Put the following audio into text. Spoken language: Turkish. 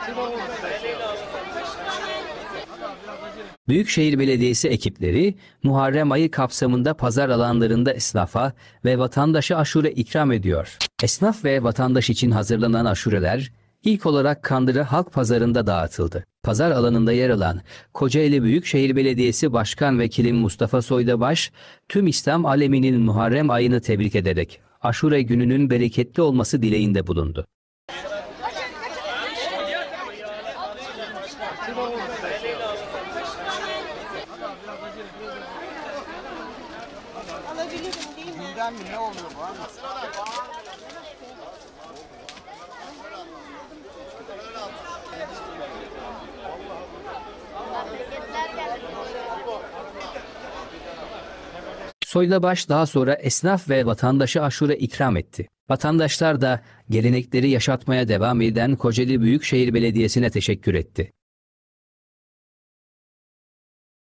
Büyükşehir Belediyesi ekipleri Muharrem ayı kapsamında pazar alanlarında esnafa ve vatandaşa aşure ikram ediyor. Esnaf ve vatandaş için hazırlanan aşureler ilk olarak Kandıra Halk Pazarı'nda dağıtıldı. Pazar alanında yer alan Kocaeli Büyükşehir Belediyesi Başkan Vekili Mustafa Soydabaş, tüm İslam aleminin Muharrem ayını tebrik ederek aşure gününün bereketli olması dileğinde bulundu. Alabilirim değil mi? Günden mi ne oluyor bu? Soydabaş daha sonra esnaf ve vatandaşa aşure ikram etti. Vatandaşlar da gelenekleri yaşatmaya devam eden Kocaeli Büyükşehir Belediyesi'ne teşekkür etti.